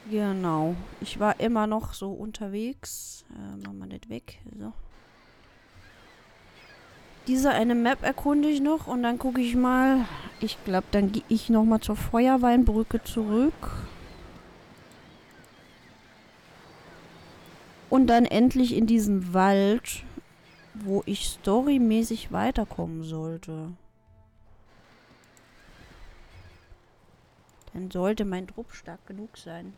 Genau. Ich war immer noch so unterwegs. Machen wir nicht weg. So. Diese eine Map erkunde ich noch und dann gucke ich mal. Ich glaube, dann gehe ich nochmal zur Feuerweinbrücke zurück. Und dann endlich in diesen Wald, wo ich storymäßig weiterkommen sollte. Dann sollte mein Trupp stark genug sein.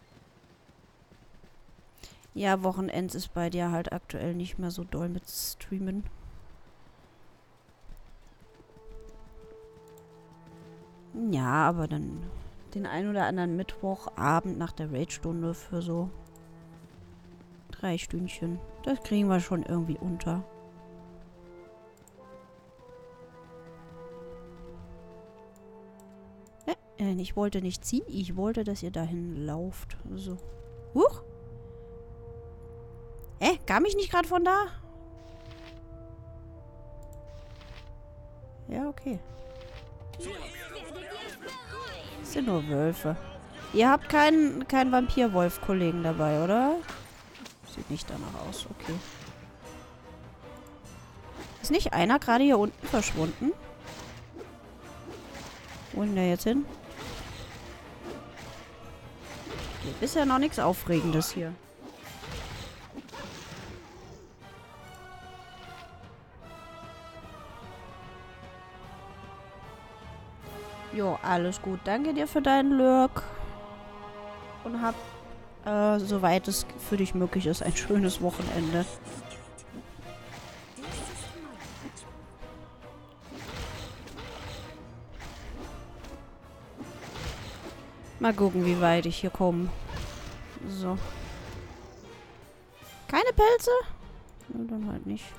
Ja, Wochenends ist bei dir halt aktuell nicht mehr so doll mit Streamen. Ja, aber dann den ein oder anderen Mittwochabend nach der Raid-Stunde für so 3 Stündchen. Das kriegen wir schon irgendwie unter. Ich wollte nicht ziehen. Ich wollte, dass ihr dahin lauft. So. Huch! Kam ich nicht gerade von da? Ja, okay. Das sind nur Wölfe. Ihr habt keinen Vampir-Wolf-Kollegen dabei, oder? Sieht nicht danach aus. Okay. Ist nicht einer gerade hier unten verschwunden? Wo ist denn der jetzt hin? Okay, bisher noch nichts Aufregendes hier. Jo, alles gut. Danke dir für deinen Lurk. Und hab, soweit es für dich möglich ist, ein schönes Wochenende. Mal gucken, wie weit ich hier komme. So. Keine Pelze? Na, dann halt nicht.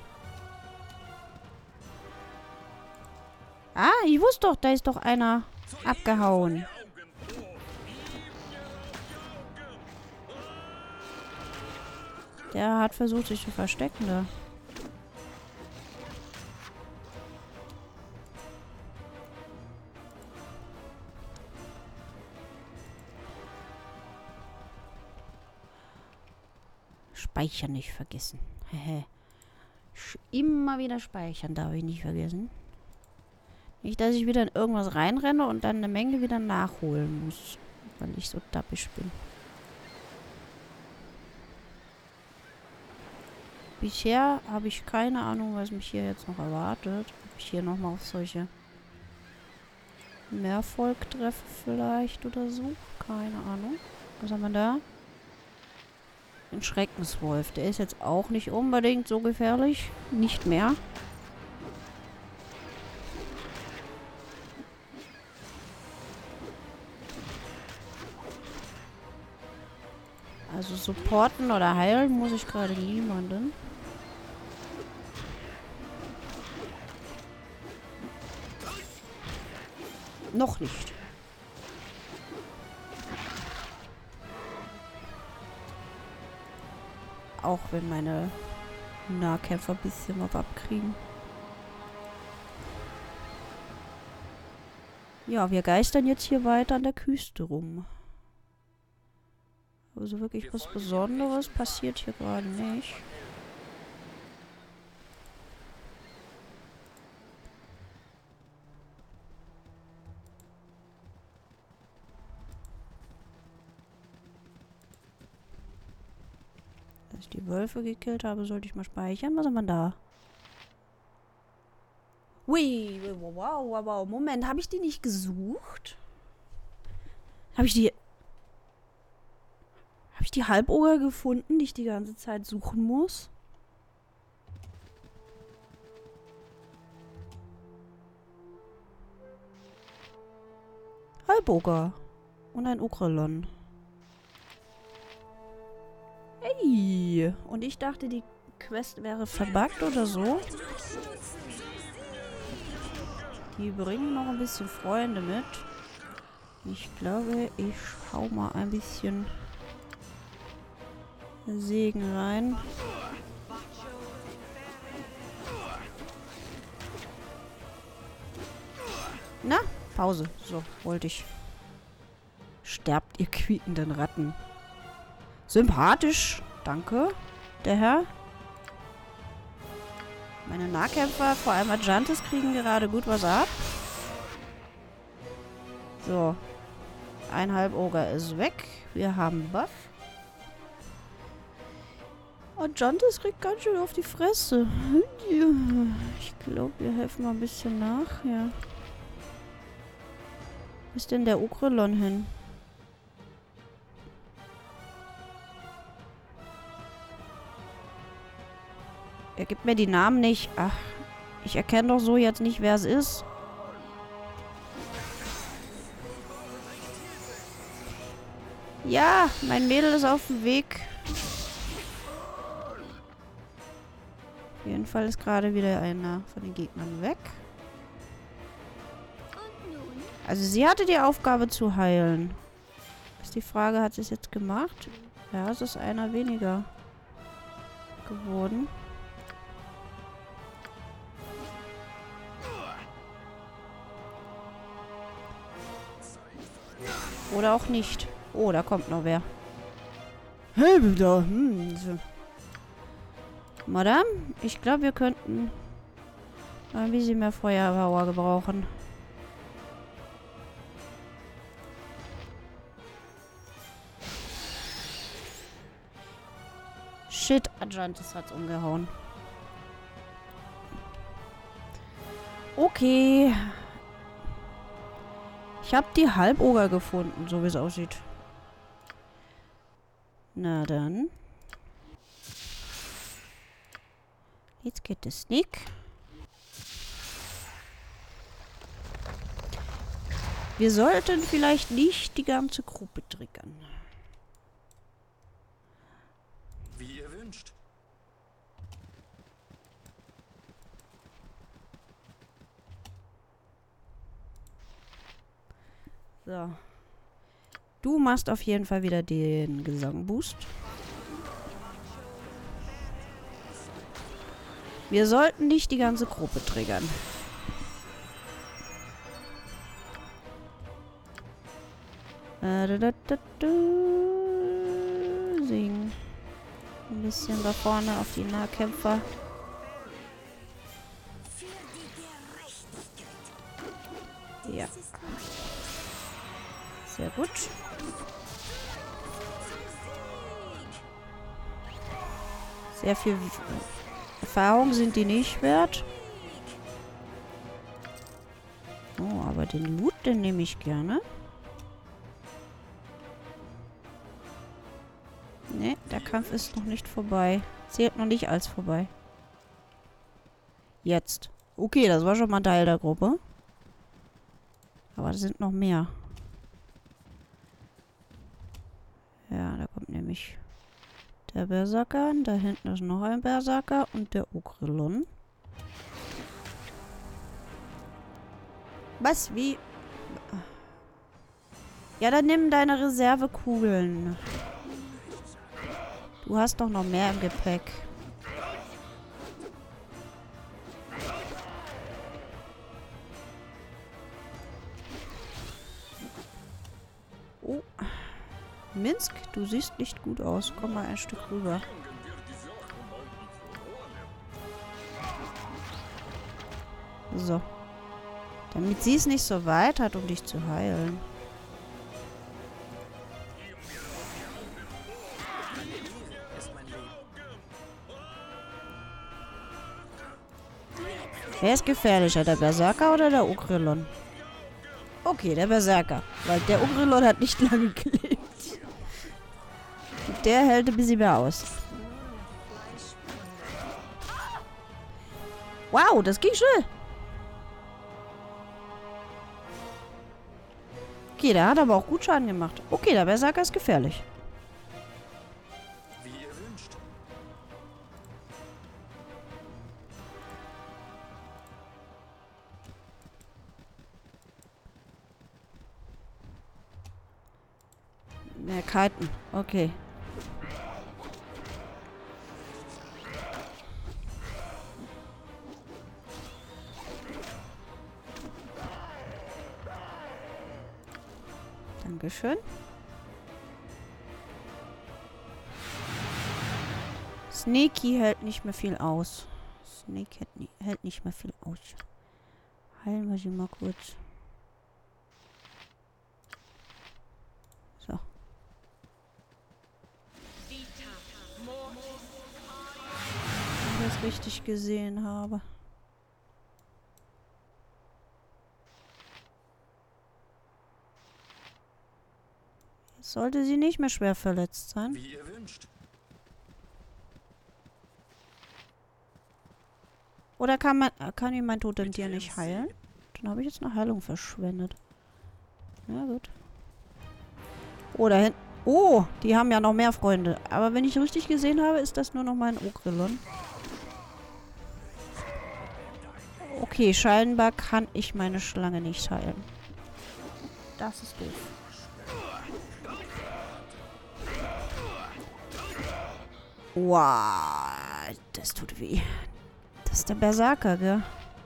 Ah, ich wusste doch, da ist doch einer abgehauen. Der hat versucht, sich zu verstecken da. Speichern nicht vergessen. Immer wieder speichern darf ich nicht vergessen. Nicht, dass ich wieder in irgendwas reinrenne und dann eine Menge wieder nachholen muss. Weil ich so dappisch bin. Bisher habe ich keine Ahnung, was mich hier jetzt noch erwartet. Ob ich hier nochmal auf solche Meervolk treffe vielleicht oder so. Keine Ahnung. Was haben wir da? Ein Schreckenswolf. Der ist jetzt auch nicht unbedingt so gefährlich. Nicht mehr. Also supporten oder heilen muss ich gerade niemanden. Noch nicht. Auch wenn meine Nahkämpfer ein bisschen was abkriegen. Ja, wir geistern jetzt hier weiter an der Küste rum. Also wirklich was Besonderes passiert hier gerade nicht. Als ich die Wölfe gekillt habe, sollte ich mal speichern. Was haben wir da? Ui, wow. Moment, habe ich die nicht gesucht? Habe ich die Halboger gefunden, die ich die ganze Zeit suchen muss? Halboger. Und ein Ukrelon. Hey. Und ich dachte, die Quest wäre verbuggt oder so. Die bringen noch ein bisschen Freunde mit. Ich glaube, ich hau mal ein bisschen Segen rein. Na, Pause. So, wollte ich. sterbt, ihr quiekenden Ratten. Sympathisch. Danke, der Herr. Meine Nahkämpfer, vor allem Ajantes, kriegen gerade gut was ab. So. Ein Halboger ist weg. Wir haben Buff. Ajantes kriegt ganz schön auf die Fresse. Ich glaube, wir helfen mal ein bisschen nach. Ja. Wo ist denn der Ukrelon hin? Er gibt mir die Namen nicht. Ach, ich erkenne doch so jetzt nicht, wer es ist. Ja, mein Mädel ist auf dem Weg. Auf jeden Fall ist gerade wieder einer von den Gegnern weg. Also sie hatte die Aufgabe zu heilen. Ist die Frage, hat sie es jetzt gemacht? Ja, es ist einer weniger geworden. Oder auch nicht. Oh, da kommt noch wer. Hey, da. So. Madame, ich glaube, wir könnten ein bisschen mehr Feuerpower gebrauchen. Shit, Ajantes hat's umgehauen. Okay. Ich habe die Halboger gefunden, so wie es aussieht. Na dann. Jetzt geht der Sneak. Wir sollten vielleicht nicht die ganze Gruppe triggern. Wie ihr wünscht. So. Du machst auf jeden Fall wieder den Gesangboost. Wir sollten nicht die ganze Gruppe triggern. Singen. Ein bisschen da vorne auf die Nahkämpfer. Ja. Sehr gut. Sehr viel Erfahrung sind die nicht wert. Oh, aber den Loot, den nehme ich gerne. Ne, der Kampf ist noch nicht vorbei. Zählt noch nicht als vorbei. Jetzt. Okay, das war schon mal ein Teil der Gruppe. Aber es sind noch mehr. Ja, da kommt nämlich der Berserker. Da hinten ist noch ein Berserker und der Ukrelon. Was? Wie? Ja, dann nimm deine Reservekugeln. Du hast doch noch mehr im Gepäck. Oh. Minsk, du siehst nicht gut aus. Komm mal ein Stück rüber. So. Damit sie es nicht so weit hat, um dich zu heilen. Wer ist gefährlicher, der Berserker oder der Ukrelon? Okay, der Berserker. Weil der Ukrelon hat nicht lange gelebt. Und der hält ein bisschen mehr aus. Wow, das ging schnell. Okay, der hat aber auch gut Schaden gemacht. Okay, der Berserker ist gefährlich. Wie ihr wünscht. Mehr Kiten. Okay. Dankeschön. Snakey hält nicht mehr viel aus. Snake hält nicht mehr viel aus. Heilen wir sie mal kurz. So. Wenn ich das richtig gesehen habe. Jetzt sollte sie nicht mehr schwer verletzt sein. Wie ihr wünscht. Oder kann ihn mein Totemtier nicht heilen? Dann habe ich jetzt eine Heilung verschwendet. Ja, gut. Oh, da hinten. Oh, die haben ja noch mehr Freunde. Aber wenn ich richtig gesehen habe, ist das nur noch mein Ogrillon. Okay, scheinbar kann ich meine Schlange nicht heilen. Das ist doof. Wow, das tut weh. Das ist der Berserker, gell?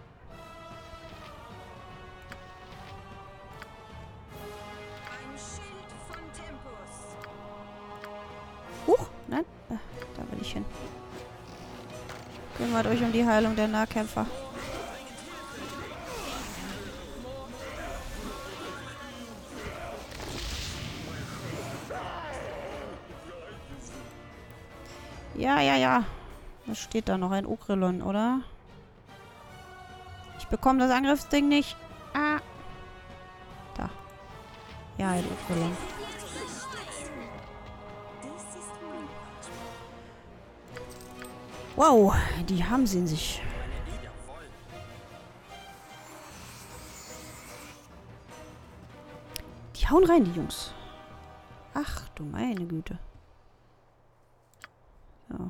Huch, nein. Da will ich hin. Kümmert euch um die Heilung der Nahkämpfer. Ja, ja, ja. Was steht da noch? Ein Ogrillon, oder? Ich bekomme das Angriffsding nicht. Ah. Da. Ja, ein Ogrillon. Wow, die haben sie in sich. Die hauen rein, die Jungs. Ach, du meine Güte. So.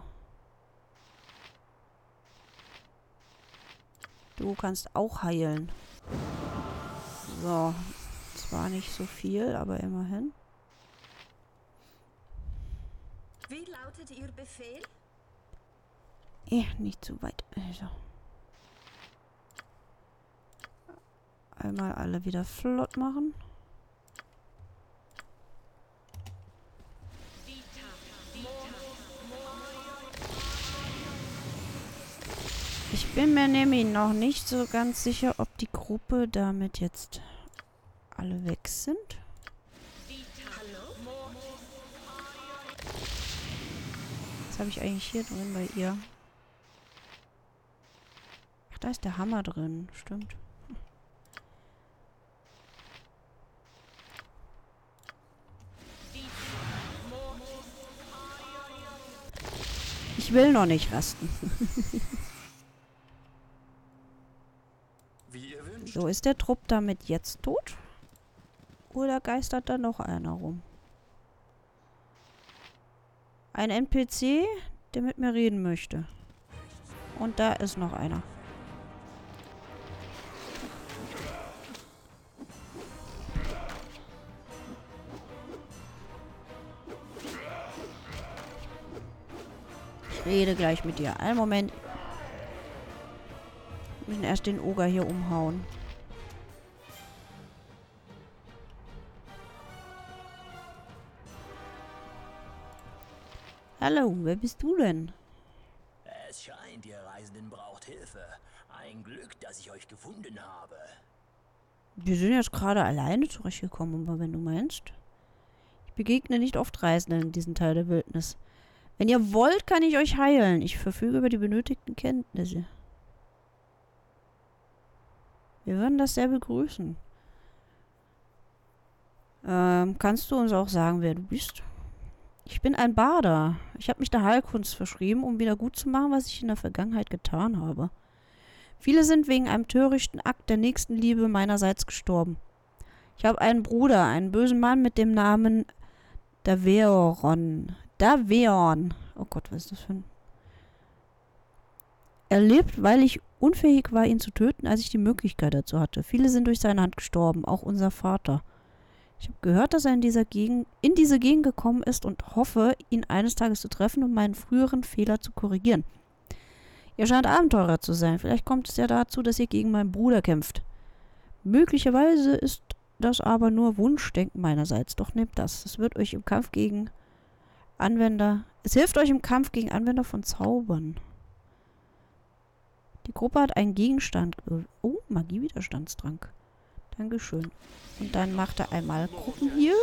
Du kannst auch heilen. So. Zwar nicht so viel, aber immerhin. Wie lautet Ihr Befehl? Nicht zu weit. Also. Einmal alle wieder flott machen. Ich bin mir nämlich noch nicht so ganz sicher, ob die Gruppe damit jetzt alle weg sind. Was habe ich eigentlich hier drin bei ihr? Ach, da ist der Hammer drin. Stimmt. Ich will noch nicht rasten. Wie ihr wünscht. So, ist der Trupp damit jetzt tot? Oder geistert da noch einer rum? Ein NPC, der mit mir reden möchte. Und da ist noch einer. Ich rede gleich mit dir. Einen Moment. Wir müssen erst den Oger hier umhauen. Hallo, wer bist du denn? Es scheint, ihr Reisenden braucht Hilfe. Ein Glück, dass ich euch gefunden habe. Wir sind jetzt gerade alleine zurechtgekommen, aber wenn du meinst. Ich begegne nicht oft Reisenden in diesem Teil der Wildnis. Wenn ihr wollt, kann ich euch heilen. Ich verfüge über die benötigten Kenntnisse. Wir würden das sehr begrüßen. Kannst du uns auch sagen, wer du bist? Ich bin ein Barder. Ich habe mich der Heilkunst verschrieben, um wieder gut zu machen, was ich in der Vergangenheit getan habe. Viele sind wegen einem törichten Akt der Nächstenliebe meinerseits gestorben. Ich habe einen Bruder, einen bösen Mann mit dem Namen Daveon. Oh Gott, was ist das für ein... Er lebt, weil ich unfähig war, ihn zu töten, als ich die Möglichkeit dazu hatte. Viele sind durch seine Hand gestorben, auch unser Vater. Ich habe gehört, dass er in diese Gegend gekommen ist und hoffe, ihn eines Tages zu treffen, um meinen früheren Fehler zu korrigieren. Ihr scheint Abenteurer zu sein. Vielleicht kommt es ja dazu, dass ihr gegen meinen Bruder kämpft. Möglicherweise ist das aber nur Wunschdenken meinerseits. Doch nehmt das. Es wird euch im Kampf gegen Anwender. Es hilft euch im Kampf gegen Anwender von Zaubern. Die Gruppe hat einen Gegenstand. Oh, Magiewiderstandstrank. Dankeschön. Und dann macht er einmal Gruppenheal.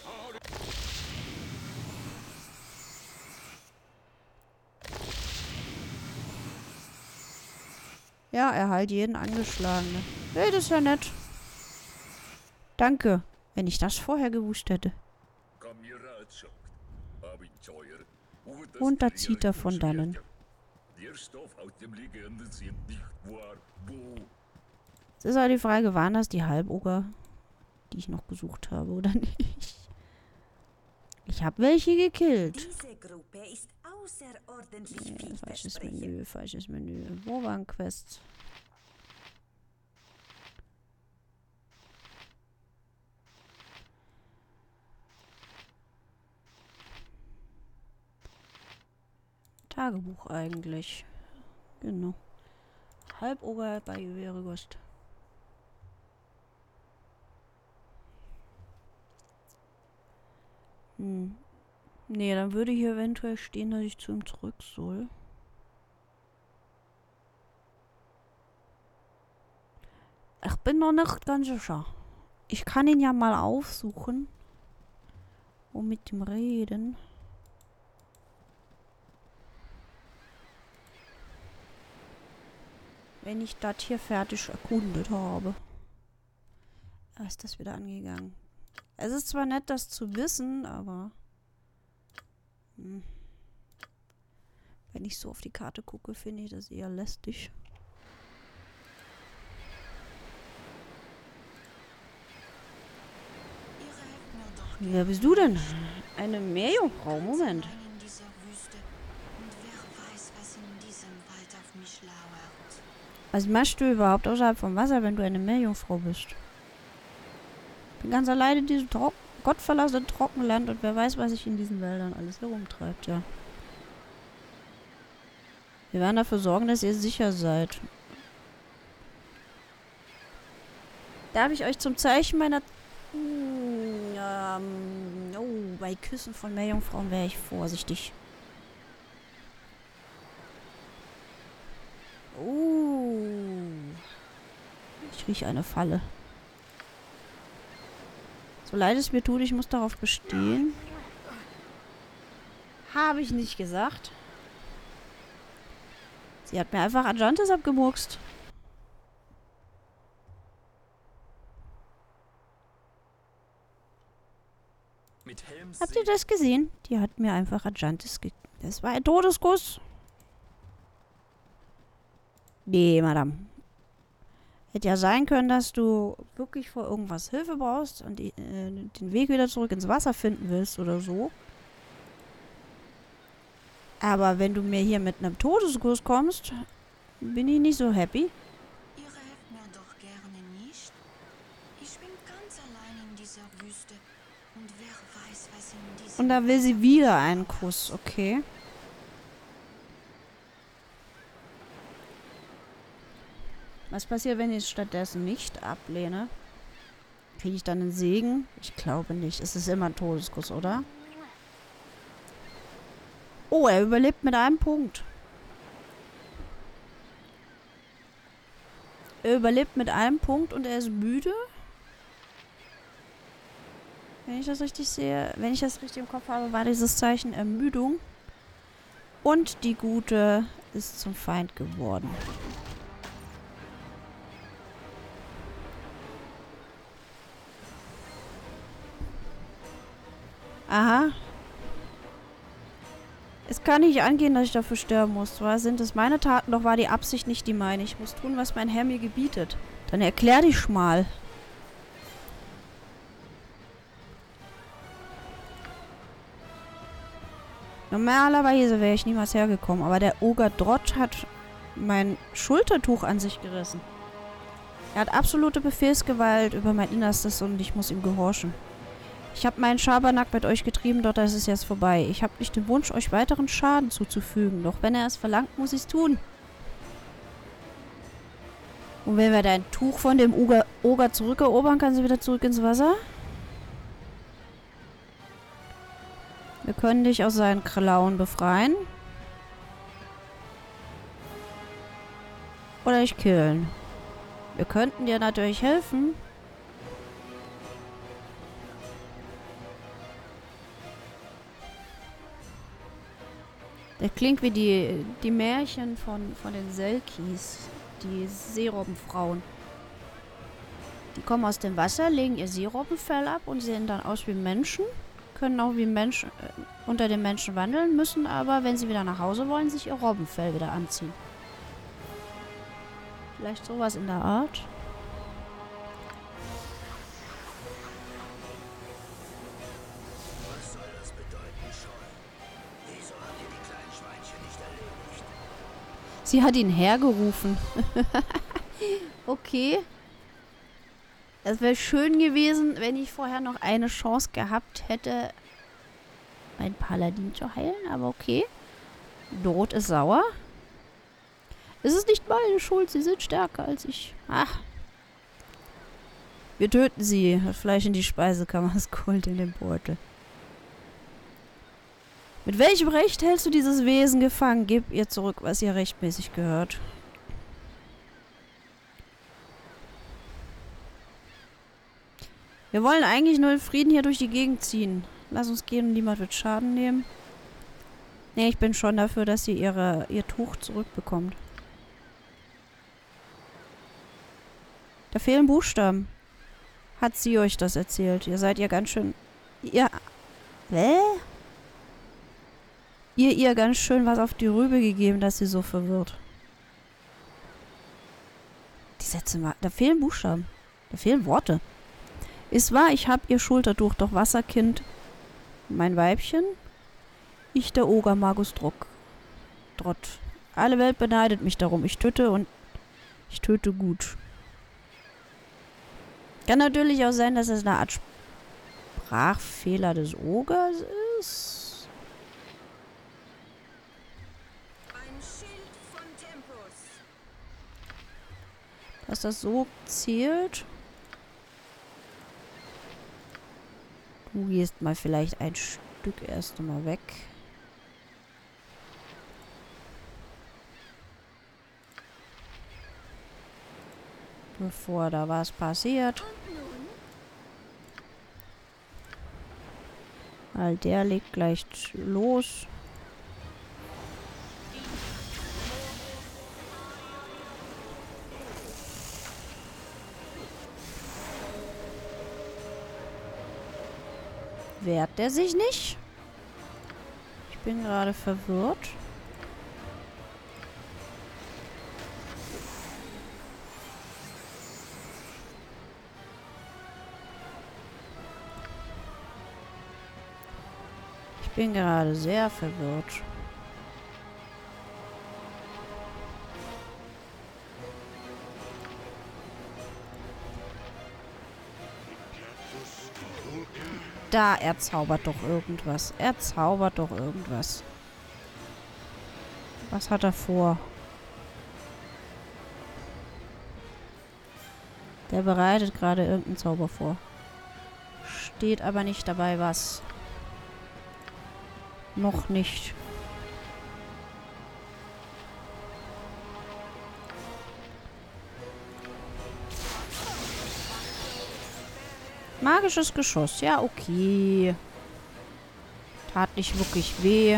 Ja, er heilt jeden Angeschlagenen. Hey, das ist ja nett. Danke. Wenn ich das vorher gewusst hätte. Und da zieht er von dannen. Es ist aber die Frage, waren das die Halboger, die ich noch gesucht habe oder nicht? Ich habe welche gekillt. Diese Gruppe ist außerordentlich Falsches vielversprechend. Menü, falsches Menü. Wo waren Quests? Tagebuch eigentlich. Genau. Halboger bei Juweregost. Nee, dann würde hier eventuell stehen, dass ich zu ihm zurück soll. Ich bin noch nicht ganz sicher. Ich kann ihn ja mal aufsuchen. Und mit ihm reden. Wenn ich das hier fertig erkundet habe. Ah, ist das wieder angegangen. Es ist zwar nett, das zu wissen, aber... Wenn ich so auf die Karte gucke, finde ich das eher lästig. Wer bist du denn? Eine Meerjungfrau, Moment. Was machst du überhaupt außerhalb vom Wasser, wenn du eine Meerjungfrau bist? Ich bin ganz alleine in diesem gottverlassenen Trockenland und wer weiß, was sich in diesen Wäldern alles herumtreibt, ja. Wir werden dafür sorgen, dass ihr sicher seid. Darf ich euch zum Zeichen meiner... oh, bei Küssen von Meerjungfrauen wäre ich vorsichtig. Ich rieche eine Falle. So leid es mir tut, ich muss darauf bestehen. Habe ich nicht gesagt. Sie hat mir einfach Argantes abgemurkst. Mit Helm Habt ihr das gesehen? Die hat mir einfach Argantes Das war ein Todeskuss. Nee, Madame. Hätte ja sein können, dass du wirklich vor irgendwas Hilfe brauchst und den Weg wieder zurück ins Wasser finden willst oder so. Aber wenn du mir hier mit einem Todeskuss kommst, bin ich nicht so happy. Ihr helft mir doch gerne nicht. Ich bin ganz allein in dieser Wüste. Und wer weiß, was in diesem... Und da will sie wieder einen Kuss, okay. Was passiert, wenn ich es stattdessen nicht ablehne? Kriege ich dann einen Segen? Ich glaube nicht. Es ist immer ein Todeskuss, oder? Oh, er überlebt mit einem Punkt. Er überlebt mit einem Punkt und er ist müde. Wenn ich das richtig sehe, wenn ich das richtig im Kopf habe, war dieses Zeichen Ermüdung. Und die Gute ist zum Feind geworden. Aha. Es kann nicht angehen, dass ich dafür sterben muss. Zwar sind es meine Taten, doch war die Absicht nicht die meine. Ich muss tun, was mein Herr mir gebietet. Dann erklär dich mal. Normalerweise wäre ich niemals hergekommen, aber der Oger Drotsch hat mein Schultertuch an sich gerissen. Er hat absolute Befehlsgewalt über mein Innerstes und ich muss ihm gehorchen. Ich habe meinen Schabernack mit euch getrieben, doch das ist jetzt vorbei. Ich habe nicht den Wunsch, euch weiteren Schaden zuzufügen. Doch wenn er es verlangt, muss ich es tun. Und wenn wir dein Tuch von dem Oger zurückerobern, kann sie wieder zurück ins Wasser? Wir können dich aus seinen Klauen befreien. Oder dich killen. Wir könnten dir natürlich helfen. Der klingt wie die Märchen von den Selkis. Die Seerobbenfrauen. Die kommen aus dem Wasser, legen ihr Seerobbenfell ab und sehen dann aus wie Menschen. Können auch wie Menschen unter den Menschen wandeln, müssen aber, wenn sie wieder nach Hause wollen, sich ihr Robbenfell wieder anziehen. Vielleicht sowas in der Art. Was soll das bedeuten, Scholl? Wieso habt ihr die kleinen Schweinchen nicht erledigt? Sie hat ihn hergerufen. Okay. Es wäre schön gewesen, wenn ich vorher noch eine Chance gehabt hätte, meinen Paladin zu heilen, aber okay. Dorot ist sauer. Es ist nicht meine Schuld, sie sind stärker als ich. Ach. Wir töten sie. Das Fleisch in die Speisekammer ist Kult in dem Beutel. Mit welchem Recht hältst du dieses Wesen gefangen? Gib ihr zurück, was ihr rechtmäßig gehört. Wir wollen eigentlich nur in Frieden hier durch die Gegend ziehen. Lass uns gehen und niemand wird Schaden nehmen. Nee, ich bin schon dafür, dass sie ihr Tuch zurückbekommt. Da fehlen Buchstaben. Hat sie euch das erzählt? Ihr seid ihr ganz schön... Ihr ganz schön was auf die Rübe gegeben, dass sie so verwirrt. Die Sätze mal... Da fehlen Buchstaben. Da fehlen Worte. Ist wahr, ich hab ihr Schultertuch, doch Wasserkind, mein Weibchen, ich der Oger Magus Drott. Alle Welt beneidet mich darum. Ich töte und ich töte gut. Kann natürlich auch sein, dass es eine Art Sprachfehler des Ogers ist. Ein Schild von Tempus. Dass das so zählt. Du gehst mal vielleicht ein Stück erst einmal weg. Bevor da was passiert. Weil der legt gleich los. Wehrt der sich nicht? Ich bin gerade verwirrt. Ich bin gerade sehr verwirrt. Da, er zaubert doch irgendwas. Er zaubert doch irgendwas. Was hat er vor? Der bereitet gerade irgendeinen Zauber vor. Steht aber nicht dabei, was. Noch nicht. Magisches Geschoss. Ja, okay. Tat nicht wirklich weh.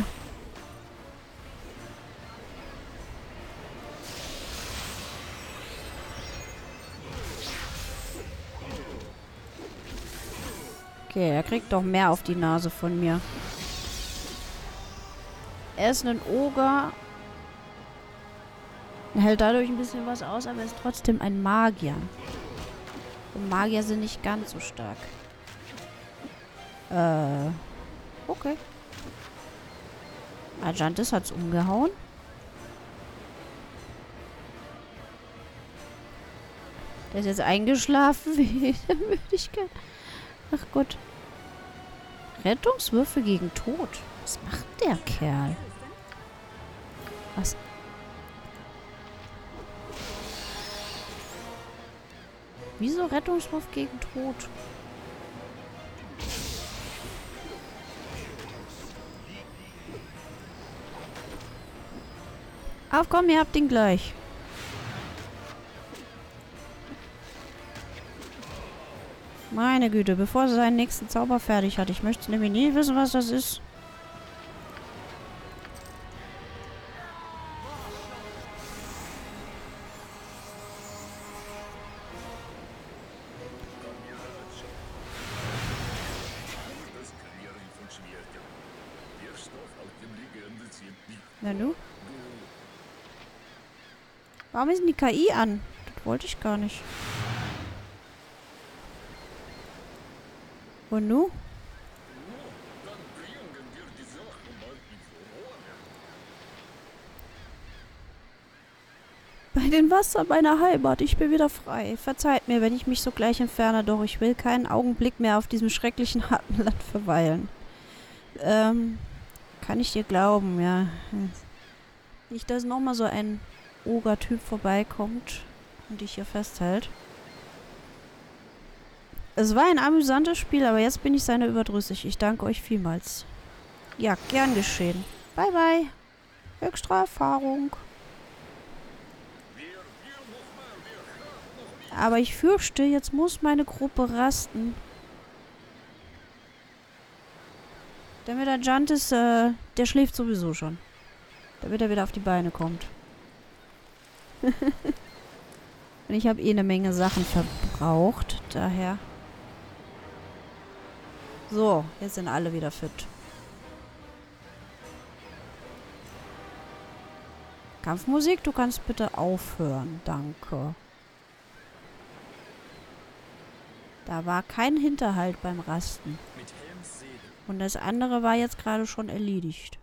Okay, er kriegt doch mehr auf die Nase von mir. Er ist ein Oger. Er hält dadurch ein bisschen was aus, aber er ist trotzdem ein Magier. Und Magier sind nicht ganz so stark. Okay. Argantis hat's umgehauen. Der ist jetzt eingeschlafen wegen der Müdigkeit. Ach Gott. Rettungswürfe gegen Tod. Was macht der Kerl? Was? Wieso Rettungswurf gegen Tod? Auf, komm, ihr habt ihn gleich. Meine Güte, bevor er seinen nächsten Zauber fertig hat. Ich möchte nämlich nie wissen, was das ist. Na du? Warum ist denn die KI an? Das wollte ich gar nicht. Und nu? Bei den Wassern meiner Heimat. Ich bin wieder frei. Verzeiht mir, wenn ich mich so gleich entferne, doch ich will keinen Augenblick mehr auf diesem schrecklichen harten Land verweilen. Kann ich dir glauben, ja. Nicht, dass nochmal so ein Oger-Typ vorbeikommt und dich hier festhält. Es war ein amüsantes Spiel, aber jetzt bin ich seiner überdrüssig. Ich danke euch vielmals. Ja, gern geschehen. Bye, bye. Extra Erfahrung. Aber ich fürchte, jetzt muss meine Gruppe rasten. Der mit der Jantis, der schläft sowieso schon. Damit er wieder auf die Beine kommt. Und ich habe eh eine Menge Sachen verbraucht. Daher. So, jetzt sind alle wieder fit. Kampfmusik, du kannst bitte aufhören. Danke. Da war kein Hinterhalt beim Rasten. Mit Helms Seele. Und das andere war jetzt gerade schon erledigt.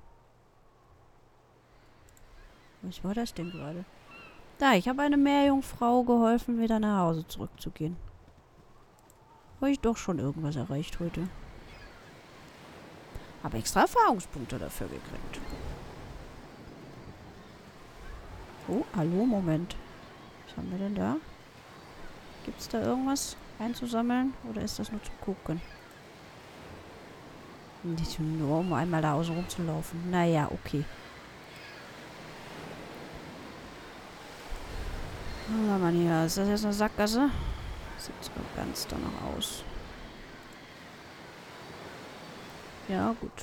Was war das denn gerade? Da, ich habe einer Meerjungfrau geholfen, wieder nach Hause zurückzugehen. Habe ich doch schon irgendwas erreicht heute. Habe extra Erfahrungspunkte dafür gekriegt. Oh, hallo, Moment. Was haben wir denn da? Gibt es da irgendwas einzusammeln? Oder ist das nur zu gucken? Nicht nur, um einmal da außen rumzulaufen. Naja, okay. Was haben wir hier? Ist das jetzt eine Sackgasse? Sieht sogar ganz danach aus. Ja, gut.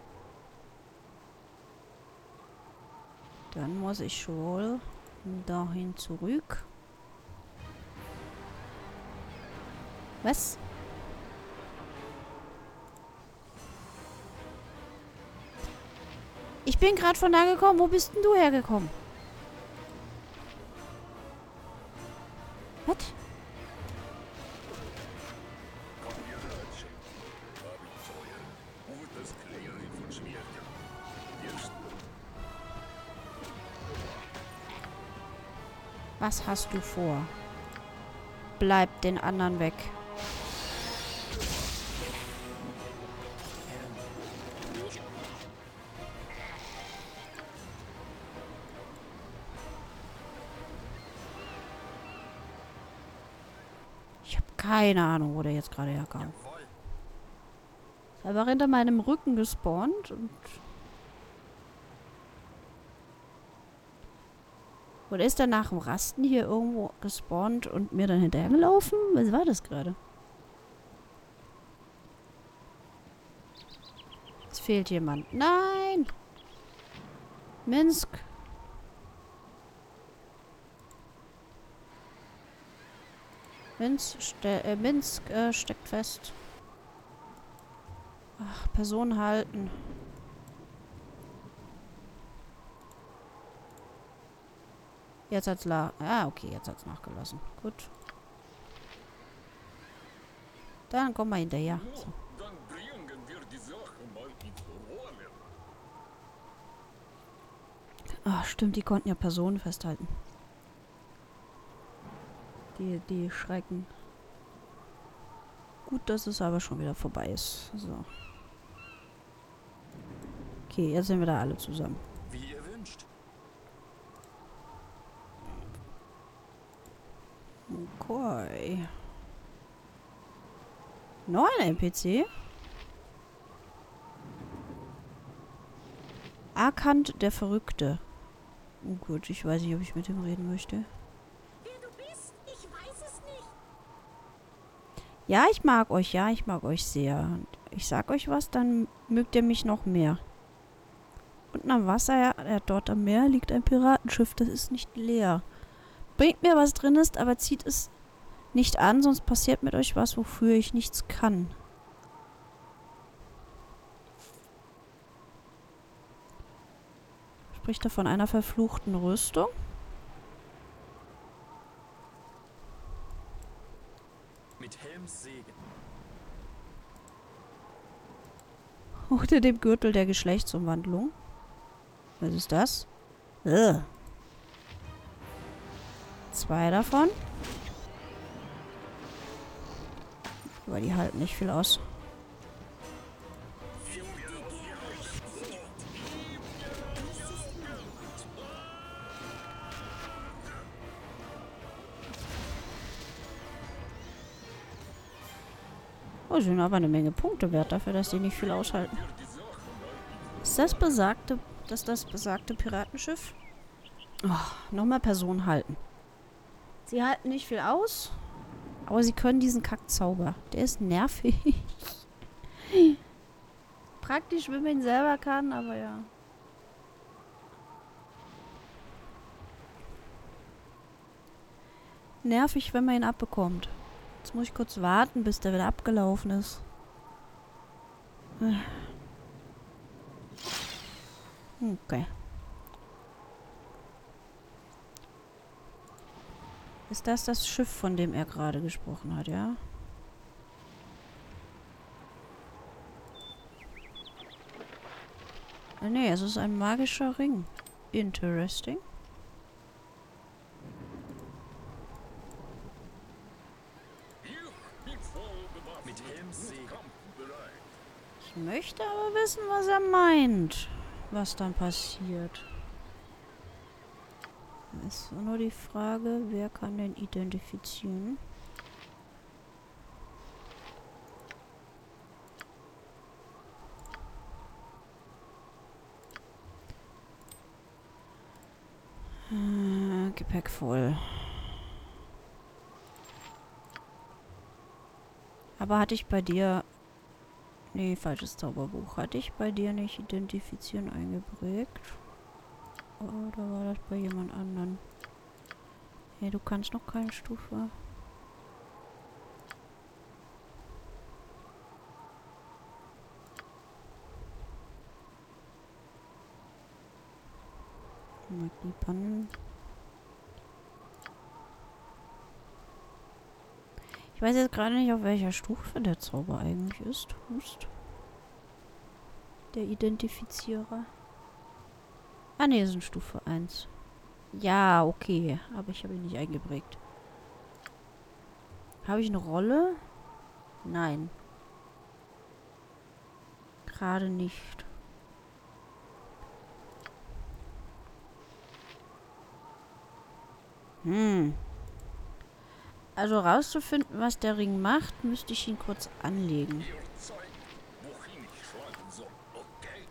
Dann muss ich wohl dahin zurück. Was? Ich bin gerade von da gekommen. Wo bist denn du hergekommen? Was? Was hast du vor? Bleib den anderen weg. Ich habe keine Ahnung, wo der jetzt gerade herkam. Ist einfach hinter meinem Rücken gespawnt und... Oder ist er nach dem Rasten hier irgendwo gespawnt und mir dann hinterhergelaufen? Was war das gerade? Es fehlt jemand. Nein! Minsk! Minsk steckt fest. Ach, Person halten. Jetzt hat's okay, jetzt hat's nachgelassen. Gut. Dann kommen wir hinterher. So. Dann bringen wir die Sache mal ins Rollen. Ach, stimmt, die konnten ja Personen festhalten. Die Schrecken. Gut, dass es aber schon wieder vorbei ist. So. Okay, jetzt sind wir da alle zusammen. Wie ihr wünscht. Okay. Noch ein NPC? Arkant der Verrückte. Oh gut, ich weiß nicht, ob ich mit ihm reden möchte. Wer du bist, ich weiß es nicht. Ja, ich mag euch. Ja, ich mag euch sehr. Und ich sag euch was, dann mögt ihr mich noch mehr. Unten am Wasser, ja, dort am Meer, liegt ein Piratenschiff. Das ist nicht leer. Bringt mir, was drin ist, aber zieht es nicht an, sonst passiert mit euch was, wofür ich nichts kann. Spricht er von einer verfluchten Rüstung? Mit Helms Segen. Unter dem Gürtel der Geschlechtsumwandlung. Was ist das? Ugh. 2 davon. Aber die halten nicht viel aus. Oh, sie sind aber eine Menge Punkte wert dafür, dass die nicht viel aushalten. Ist das das besagte Piratenschiff? Oh, nochmal Personen halten. Sie halten nicht viel aus, aber sie können diesen Kackzauber. Der ist nervig. Praktisch, wenn man ihn selber kann, aber ja. Nervig, wenn man ihn abbekommt. Jetzt muss ich kurz warten, bis der wieder abgelaufen ist. Okay. Ist das Schiff, von dem er gerade gesprochen hat, ja? Nee, es ist ein magischer Ring. Interesting. Mit Helms Segen. Ich möchte aber wissen, was er meint. Was dann passiert. Ist nur die Frage, wer kann den identifizieren? Gepäck voll. Aber hatte ich bei dir... Nee, falsches Zauberbuch. Hatte ich bei dir nicht identifizieren eingeprägt? Oder war das bei jemand anderen? Nee, du kannst noch keine Stufe. Magniepannen. Ich weiß jetzt gerade nicht, auf welcher Stufe der Zauber eigentlich ist. Hust. Der Identifizierer. Ah ne, ist in Stufe 1. Ja, okay. Aber ich habe ihn nicht eingeprägt. Habe ich eine Rolle? Nein. Gerade nicht. Also rauszufinden, was der Ring macht, müsste ich ihn kurz anlegen. Ihr zeigt, wohin ich schlagen soll, okay?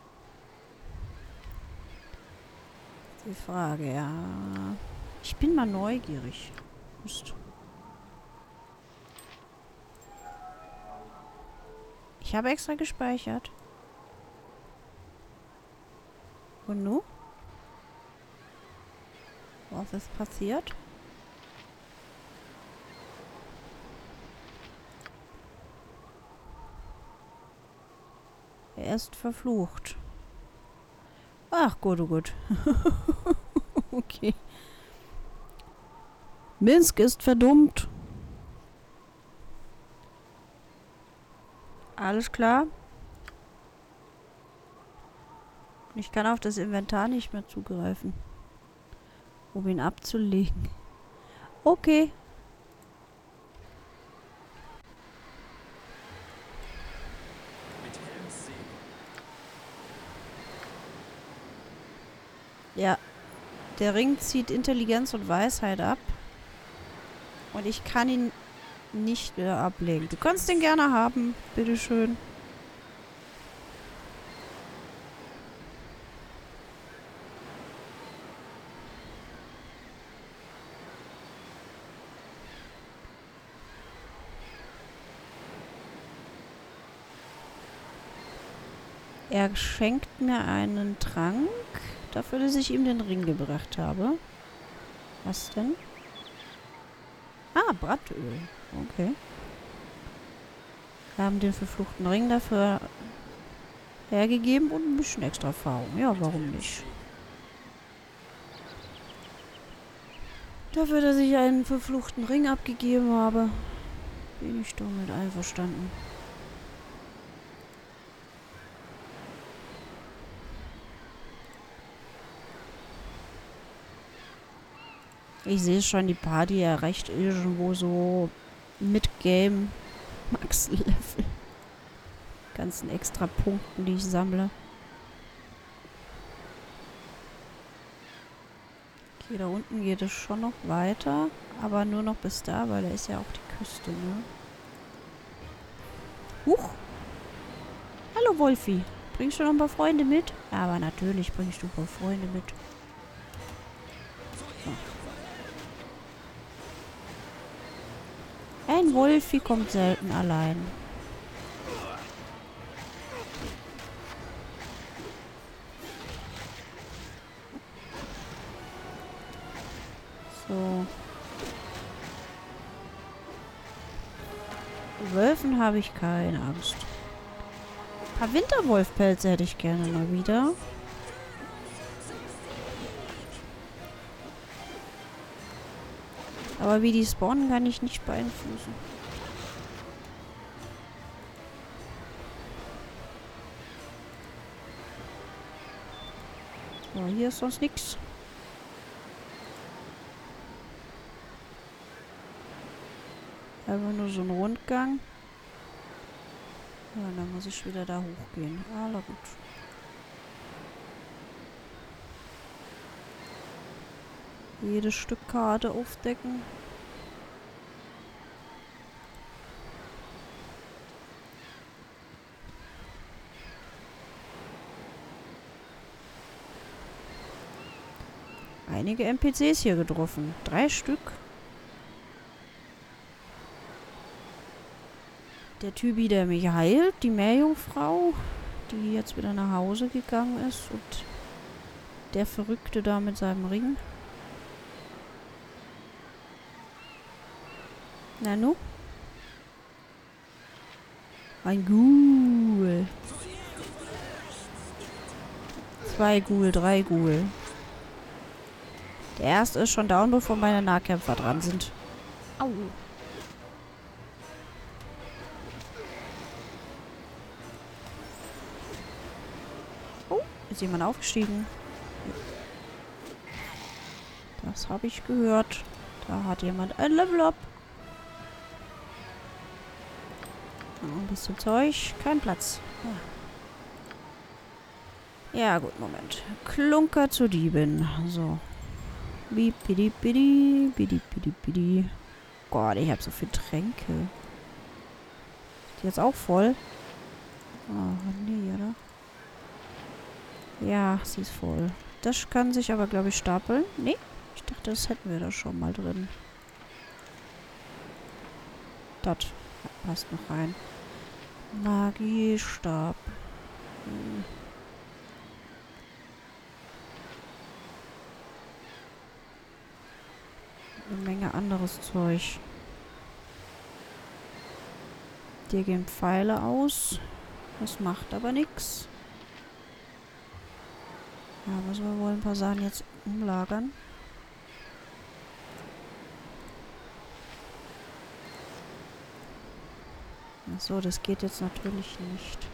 Die Frage, ja. Ich bin mal neugierig. Mist. Ich habe extra gespeichert. Und nun? Was ist passiert? Er ist verflucht. Ach, gut, oh gut. Okay. Minsk ist verdummt. Alles klar. Ich kann auf das Inventar nicht mehr zugreifen. Um ihn abzulegen. Okay. Mit Helms Segen. Ja. Der Ring zieht Intelligenz und Weisheit ab. Und ich kann ihn nicht wieder ablegen. Du kannst den gerne haben. Bitteschön. Er schenkt mir einen Trank dafür, dass ich ihm den Ring gebracht habe. Was denn? Ah, Brandöl. Okay. Wir haben den verfluchten Ring dafür hergegeben und ein bisschen extra Erfahrung. Ja, warum nicht? Dafür, dass ich einen verfluchten Ring abgegeben habe, bin ich damit einverstanden. Ich sehe schon, die Party erreicht irgendwo so mit Game Max Level. Ganzen extra Punkten, die ich sammle. Okay, da unten geht es schon noch weiter. Aber nur noch bis da, weil da ist ja auch die Küste, ne? Huch! Hallo Wolfi. Bringst du noch ein paar Freunde mit? Ja, aber natürlich bringst du ein paar Freunde mit. So. Ein Wolfi kommt selten allein. So. Wölfen habe ich keine Angst. Ein paar Winterwolfpelze hätte ich gerne mal wieder. Aber wie die spawnen, kann ich nicht beeinflussen. So, hier ist sonst nichts. Einfach nur so ein Rundgang. Ja, dann muss ich wieder da hochgehen. Ah, na gut. Jedes Stück Karte aufdecken. Einige NPCs hier getroffen. 3 Stück. Der Typi, der mich heilt. Die Meerjungfrau, die jetzt wieder nach Hause gegangen ist. Und der Verrückte da mit seinem Ring. Nanu? Ein Ghoul. 2 Ghoul, 3 Ghoul. Der erste ist schon down, bevor meine Nahkämpfer dran sind. Au. Oh, ist jemand aufgestiegen? Das habe ich gehört. Da hat jemand ein Level-Up. Ein bisschen Zeug. Kein Platz. Ja, gut, Moment. Klunker zur Diebin. So. Bidi bidi bidi bidi bidi. Gott, ich habe so viele Tränke. Ist die jetzt auch voll? Oh, nee, oder? Ja, sie ist voll. Das kann sich aber, glaube ich, stapeln. Nee, ich dachte, das hätten wir da schon mal drin. Das passt noch rein. Magiestab. Eine Menge anderes Zeug. Dir gehen Pfeile aus. Das macht aber nichts. Ja, müssen wir wohl ein paar Sachen jetzt umlagern. Achso, das geht jetzt natürlich nicht.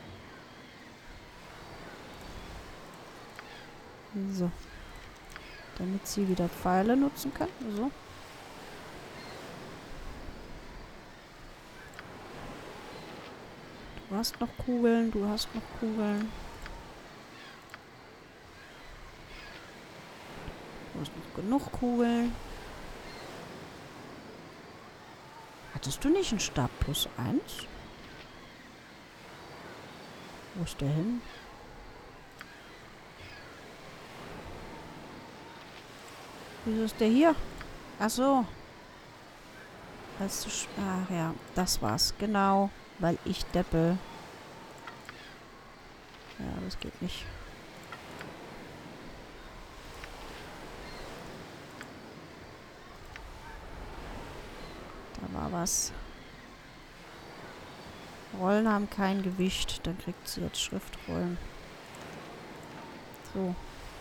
So. Damit sie wieder Pfeile nutzen kann. So. Du hast noch Kugeln, du hast noch Kugeln. Du hast noch genug Kugeln. Hattest du nicht einen Stab +1? Wo ist der hin? Wieso ist der hier? Ach so. Ach ja, das war's. Genau, weil ich Deppel. Ja, das geht nicht. Da war was. Rollen haben kein Gewicht. Dann kriegt sie jetzt Schriftrollen. So.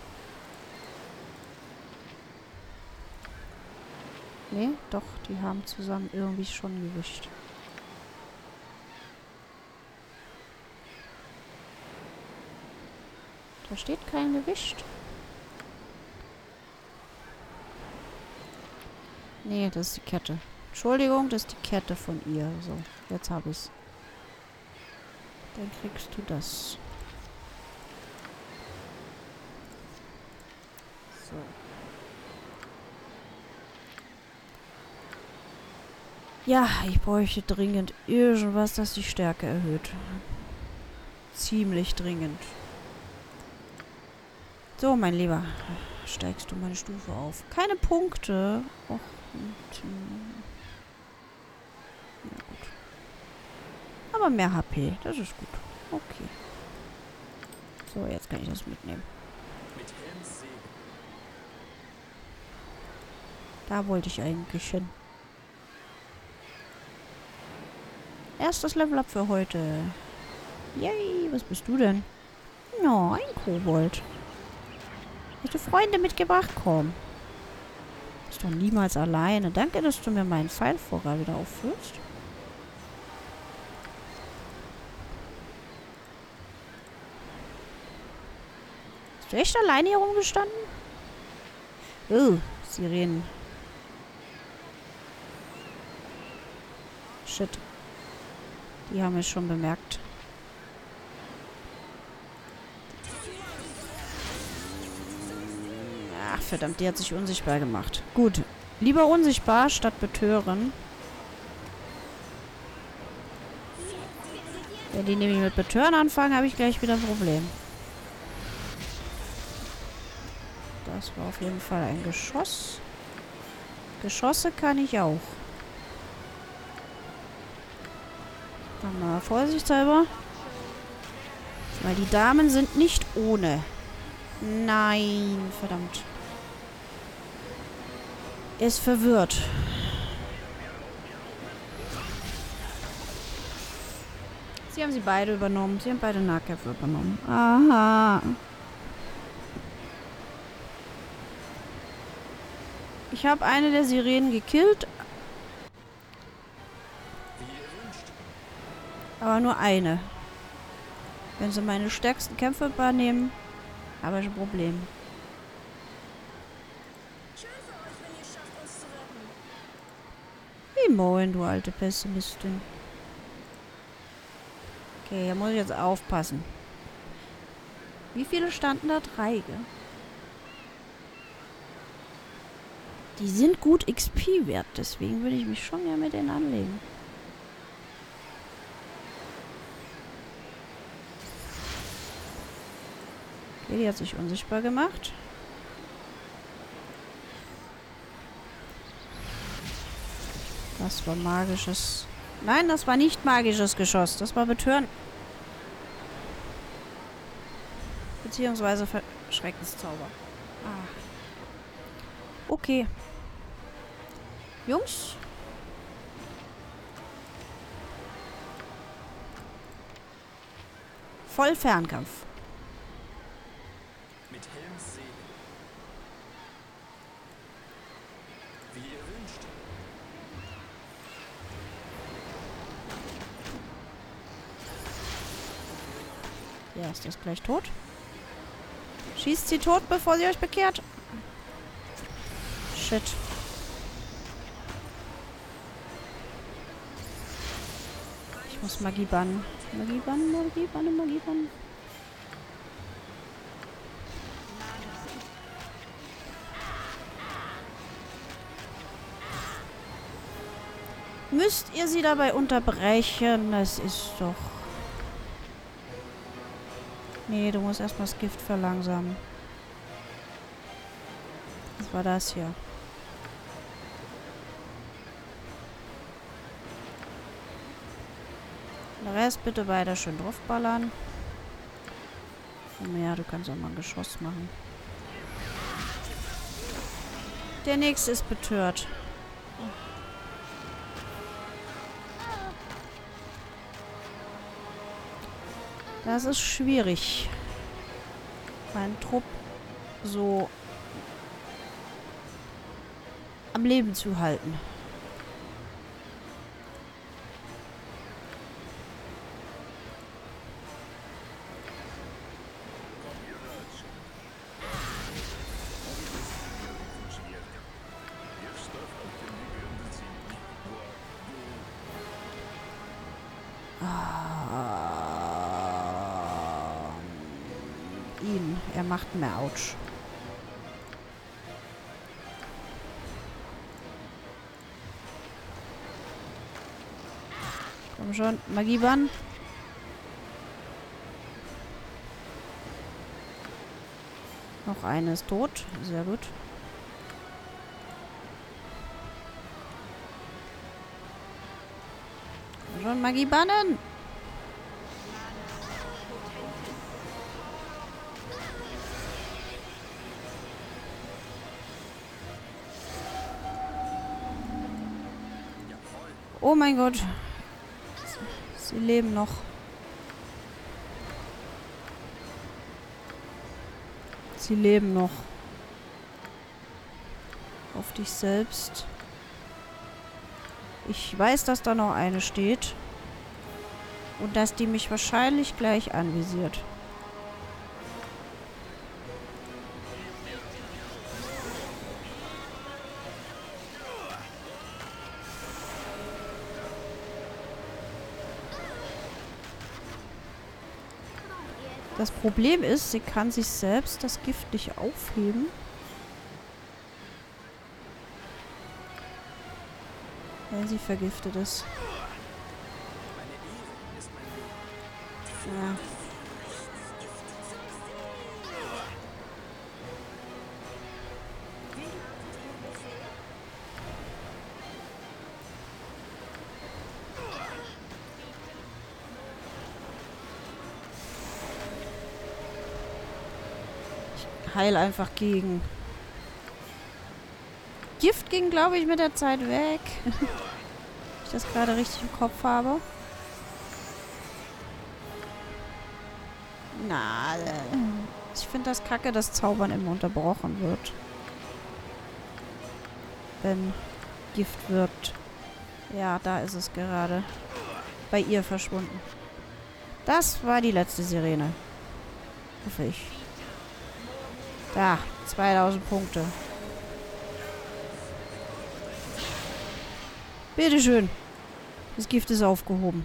Nee, doch, die haben zusammen irgendwie schon Gewicht. Da steht kein Gewicht. Nee, das ist die Kette. Entschuldigung, das ist die Kette von ihr. So, jetzt habe ich's. Dann kriegst du das. So. Ja, ich bräuchte dringend irgendwas, das die Stärke erhöht. Ziemlich dringend. So, mein Lieber. Steigst du meine Stufe auf. Keine Punkte. Och, und, ja, gut. Aber mehr HP. Das ist gut. Okay. So, jetzt kann ich das mitnehmen. Mit Helmsegen. Da wollte ich eigentlich hin. Erstes Level-Up für heute. Yay, was bist du denn? Ja, ein Kobold. Hast du Freunde mitgebracht? Komm. Bist doch niemals alleine. Danke, dass du mir meinen Pfeilvorrat wieder auffüllst. Hast du echt alleine hier rumgestanden? Sirenen. Shit. Die haben es schon bemerkt. Ach, verdammt, die hat sich unsichtbar gemacht. Gut. Lieber unsichtbar statt betören. Wenn die nämlich mit Betören anfangen, habe ich gleich wieder ein Problem. Das war auf jeden Fall ein Geschoss. Geschosse kann ich auch. Dann mal vorsichtshalber. Weil die Damen sind nicht ohne. Nein, verdammt. Er ist verwirrt. Sie haben sie beide übernommen. Sie haben beide Nahkämpfe übernommen. Aha. Ich habe eine der Sirenen gekillt. Aber nur eine. Wenn sie meine stärksten Kämpfe übernehmen, habe ich ein Problem. Schön für euch, wenn ihr schafft, uns zu retten. Hey, moin, du alte Pessimistin. Okay, hier muss ich jetzt aufpassen. Wie viele standen da? 3, gell? Die sind gut XP wert, deswegen würde ich mich schon gerne mit denen anlegen. Okay, die hat sich unsichtbar gemacht. Das war magisches... Nein, das war nicht magisches Geschoss. Das war Betören. Beziehungsweise Schreckenszauber. Ah. Okay. Jungs. Voll Fernkampf. Mit Helmsegen. Wie ihr wünscht. Ja, ist das gleich tot? Schießt sie tot, bevor sie euch bekehrt? Shit. Ich muss Magie bannen. Magie bannen, Magie bannen, Magie bannen. Müsst ihr sie dabei unterbrechen? Das ist doch... Nee, du musst erstmal das Gift verlangsamen. Was war das hier? Den Rest bitte weiter schön draufballern. Ja, du kannst auch mal ein Geschoss machen. Der nächste ist betört. Das ist schwierig. Meinen Trupp so am Leben zu halten. Ihn. Er macht mehr Autsch. Komm schon, Magiebann. Noch eine ist tot. Sehr gut. Komm schon, Magiebannen. Oh mein Gott. Sie leben noch. Sie leben noch. Auf dich selbst. Ich weiß, dass da noch eine steht. Und dass die mich wahrscheinlich gleich anvisiert. Das Problem ist, sie kann sich selbst das Gift nicht aufheben. Weil sie vergiftet ist. Ja. Heil einfach gegen. Gift ging, glaube ich, mit der Zeit weg. Wenn ich das gerade richtig im Kopf habe. Na, ich finde das kacke, dass Zaubern immer unterbrochen wird. Wenn Gift wirkt. Ja, da ist es gerade. Bei ihr verschwunden. Das war die letzte Sirene. Hoffe ich. Da, 2000 Punkte. Bitteschön. Das Gift ist aufgehoben.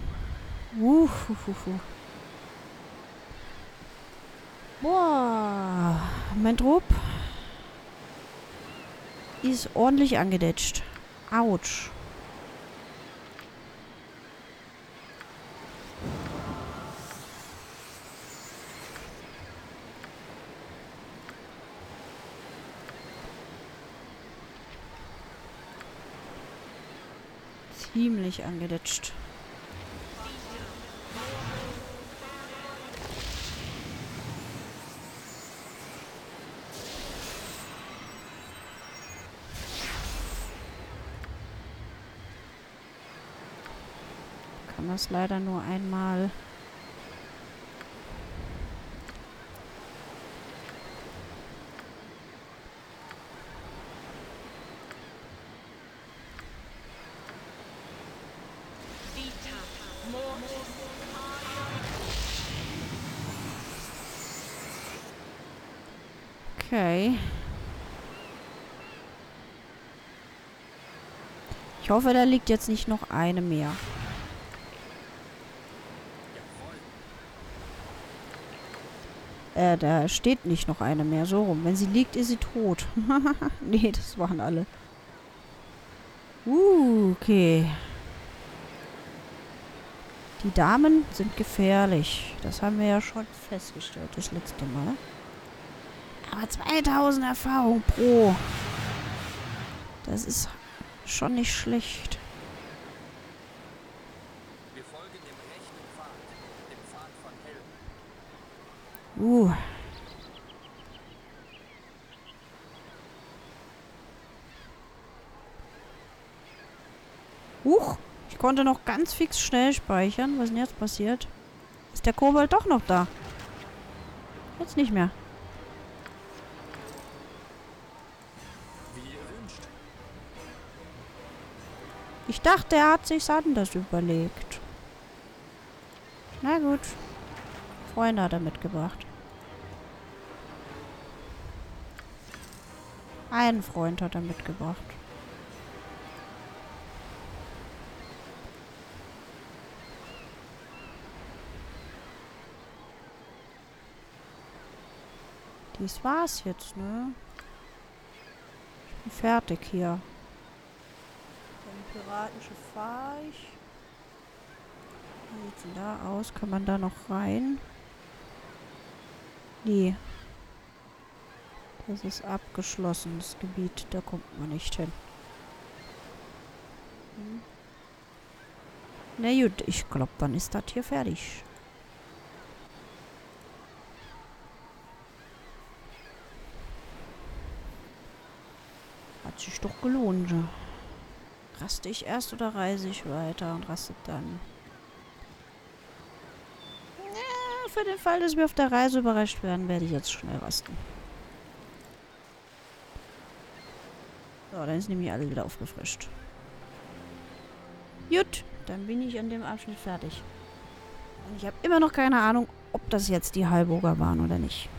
Boah. Mein Trupp ist ordentlich angedetscht. Autsch. Ziemlich angeditscht. Kann das leider nur einmal. Okay. Ich hoffe, da liegt jetzt nicht noch eine mehr. Da steht nicht noch eine mehr. So rum. Wenn sie liegt, ist sie tot. Nee, das waren alle. Okay. Die Damen sind gefährlich. Das haben wir ja schon festgestellt das letzte Mal. Aber 2000 Erfahrung pro. Das ist schon nicht schlecht. Wir folgen dem rechten Pfad, dem Pfad von Helden. Huch, ich konnte noch ganz fix schnell speichern. Was ist denn jetzt passiert? Ist der Kobold doch noch da? Jetzt nicht mehr. Wie ihr wünscht. Ich dachte, er hat sich's anders überlegt. Na gut. Freunde hat er mitgebracht. Einen Freund hat er mitgebracht. Dies war's jetzt, ne? Ich bin fertig hier. Beim Piratenschiff fahre ich. Wie sieht's denn da aus? Kann man da noch rein? Nee. Das ist abgeschlossenes Gebiet. Da kommt man nicht hin. Na gut, ich glaube, dann ist das hier fertig. Hat sich doch gelohnt. Raste ich erst oder reise ich weiter und raste dann? Ja, für den Fall, dass wir auf der Reise überrascht werden, werde ich jetzt schnell rasten. So, dann ist nämlich alles wieder aufgefrischt. Gut, dann bin ich an dem Abschnitt fertig. Und ich habe immer noch keine Ahnung, ob das jetzt die Halburger waren oder nicht.